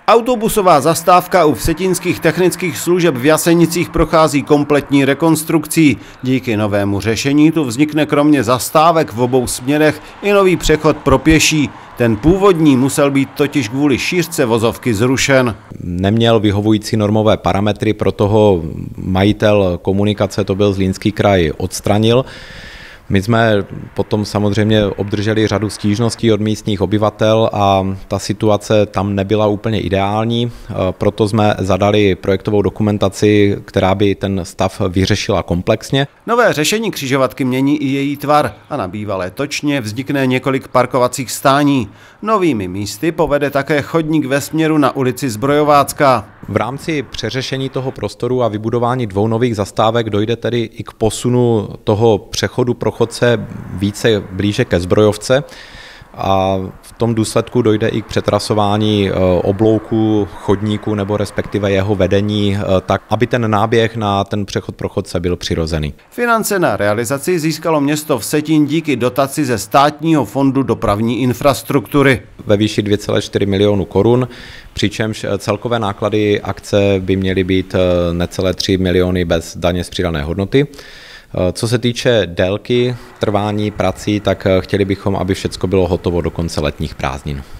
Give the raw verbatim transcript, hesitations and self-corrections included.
Autobusová zastávka u vsetínských technických služeb v Jasenicích prochází kompletní rekonstrukcí. Díky novému řešení tu vznikne kromě zastávek v obou směrech i nový přechod pro pěší. Ten původní musel být totiž kvůli šířce vozovky zrušen. Neměl vyhovující normové parametry, proto ho majitel komunikace, to byl Zlínský kraj, odstranil. My jsme potom samozřejmě obdrželi řadu stížností od místních obyvatel a ta situace tam nebyla úplně ideální, proto jsme zadali projektovou dokumentaci, která by ten stav vyřešila komplexně. Nové řešení křižovatky mění i její tvar a na bývalé točně vznikne několik parkovacích stání. Novými místy povede také chodník ve směru na ulici Zbrojovácká. V rámci přeřešení toho prostoru a vybudování dvou nových zastávek dojde tedy i k posunu toho přechodu pro chodce více blíže ke Zbrojovce a v tom důsledku dojde i k přetrasování oblouku chodníku nebo respektive jeho vedení tak, aby ten náběh na ten přechod pro chodce byl přirozený. Finance na realizaci získalo město Vsetín díky dotaci ze Státního fondu dopravní infrastruktury ve výši dvě celé čtyři milionu korun, přičemž celkové náklady akce by měly být necelé tři miliony bez daně z přidané hodnoty. Co se týče délky trvání prací, tak chtěli bychom, aby všechno bylo hotovo do konce letních prázdnin.